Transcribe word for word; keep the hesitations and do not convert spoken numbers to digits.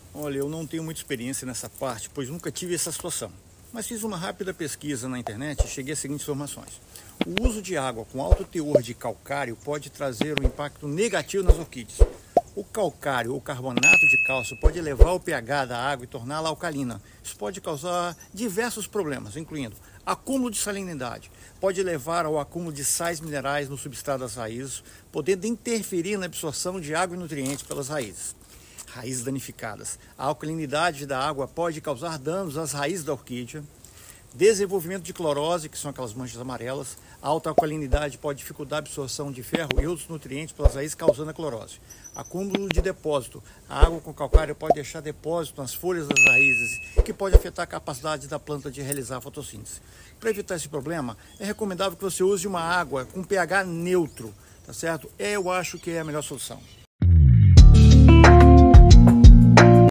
Olha, eu não tenho muita experiência nessa parte, pois nunca tive essa situação. Mas fiz uma rápida pesquisa na internet e cheguei às seguintes informações. O uso de água com alto teor de calcário pode trazer um impacto negativo nas orquídeas. O calcário ou carbonato de cálcio pode elevar o pH da água e torná-la alcalina. Isso pode causar diversos problemas, incluindo acúmulo de salinidade. Pode levar ao acúmulo de sais minerais no substrato das raízes, podendo interferir na absorção de água e nutrientes pelas raízes. Raízes danificadas. A alcalinidade da água pode causar danos às raízes da orquídea. Desenvolvimento de clorose, que são aquelas manchas amarelas. A alta alcalinidade pode dificultar a absorção de ferro e outros nutrientes pelas raízes, causando a clorose. Acúmulo de depósito. A água com calcário pode deixar depósito nas folhas das raízes, que pode afetar a capacidade da planta de realizar a fotossíntese. Para evitar esse problema, é recomendável que você use uma água com pH neutro, tá certo? Eu acho que é a melhor solução.